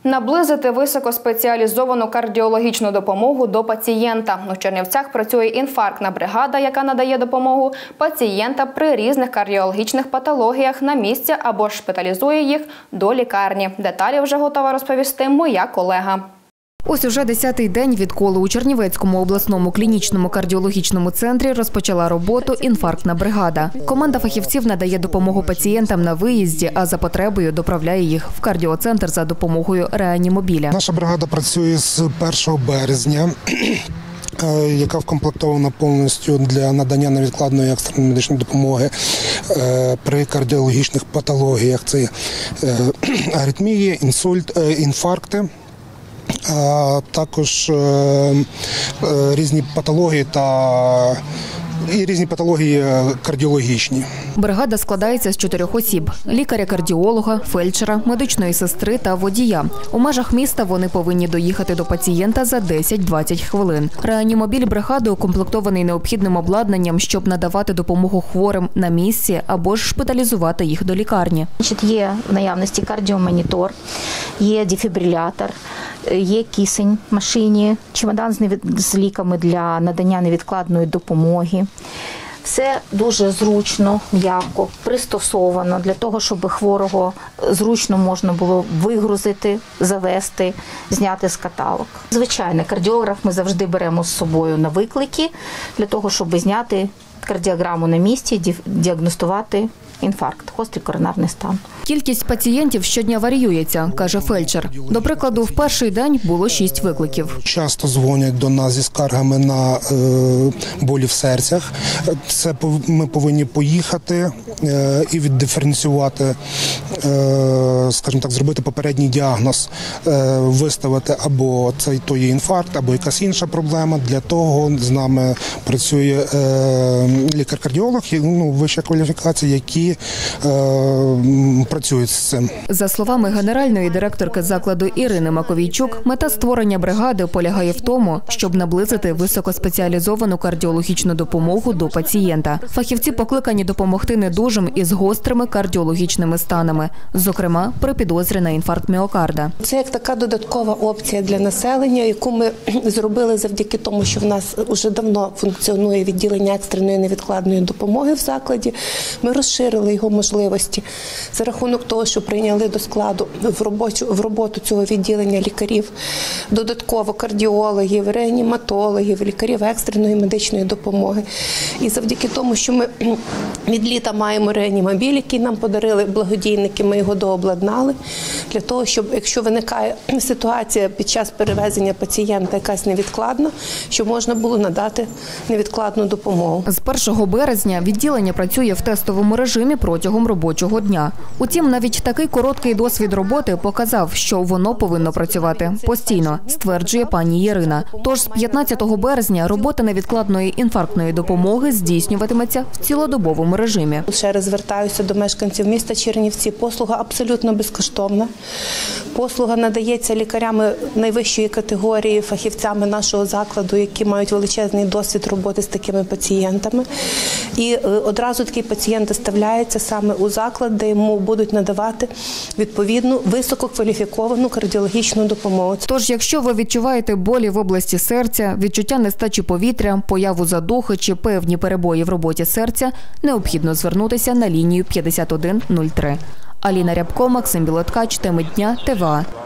Наблизити високоспеціалізовану кардіологічну допомогу до пацієнта. У Чернівцях працює інфарктна бригада, яка надає допомогу пацієнта при різних кардіологічних патологіях на місці або шпиталізує їх до лікарні. Деталі вже готова розповісти моя колега. Ось уже 10-й день, відколи у Чернівецькому обласному клінічному кардіологічному центрі розпочала роботу інфарктна бригада. Команда фахівців надає допомогу пацієнтам на виїзді, а за потребою доправляє їх в кардіоцентр за допомогою реанімобіля. Наша бригада працює з 1 березня. Яка вкомплектована повністю для надання невідкладної екстреної медичної допомоги при кардіологічних патологіях. Це аритмії, інфаркти, а також різні патології різні патології кардіологічні. Бригада складається з 4 осіб – лікаря-кардіолога, фельдшера, медичної сестри та водія. У межах міста вони повинні доїхати до пацієнта за 10-20 хвилин. Реанімобіль бригади укомплектований необхідним обладнанням, щоб надавати допомогу хворим на місці або ж шпиталізувати їх до лікарні. Є в наявності кардіомонітор, є дефібрилятор, є кисень в машині, чемодан з ліками для надання невідкладної допомоги. Все дуже зручно, м'яко, пристосовано для того, щоб хворого зручно можна було вигрузити, завести, зняти з каталог. Звичайно, кардіограф ми завжди беремо з собою на виклики для того, щоб зняти кардіограму на місці, діагностувати інфаркт, гострий коронарний стан. Кількість пацієнтів щодня варіюється, каже фельдшер. До прикладу, в перший день було 6 викликів. Часто дзвонять до нас зі скаргами на болі в серцях. Це ми повинні поїхати і віддиференціювати, скажімо так, зробити попередній діагноз, виставити або то є інфаркт, або якась інша проблема. Для того з нами працює лікар-кардіолог, вища кваліфікація, які працюють з цим. За словами генеральної директорки закладу Ірини Маковійчук, мета створення бригади полягає в тому, щоб наблизити високоспеціалізовану кардіологічну допомогу до пацієнта. Фахівці покликані допомогти недужим із гострими кардіологічними станами, зокрема при підозрі на інфаркт міокарда. Це як така додаткова опція для населення, яку ми зробили завдяки тому, що в нас вже давно функціонує відділення екстреної невідкладної допомоги в закладі. Ми розширили його можливості за рахунок того, що прийняли до складу в роботу цього відділення лікарів, додатково кардіологів, реаніматологів, лікарів екстреної медичної допомоги. І завдяки тому, що ми від літа маємо реанімобіль, який нам подарили благодійники, ми його дообладнали, для того, щоб, якщо виникає ситуація під час перевезення пацієнта якась невідкладна, щоб можна було надати невідкладну допомогу. З 1 березня відділення працює в тестовому режимі протягом робочого дня. Утім, навіть такий короткий досвід роботи показав, що воно повинно працювати постійно, стверджує пані Ірина. Тож з 15 березня робота невідкладної інфарктної допомоги здійснюватиметься в цілодобовому режимі. Ще раз звертаюся до мешканців міста Чернівці. Послуга абсолютно безкоштовна. Послуга надається лікарями найвищої категорії, фахівцями нашого закладу, які мають величезний досвід роботи з такими пацієнтами. І одразу такий пацієнт доставляється саме у заклад, де йому будуть надавати відповідну висококваліфіковану кардіологічну допомогу. Тож, якщо ви відчуваєте болі в області серця, відчуття нестачі повітря, появу задухи чи певні перебої в роботі серця, необхідно звернутися на лінію 5103. Аліна Рябко, Максим Білоткач, теми дня, ТВА.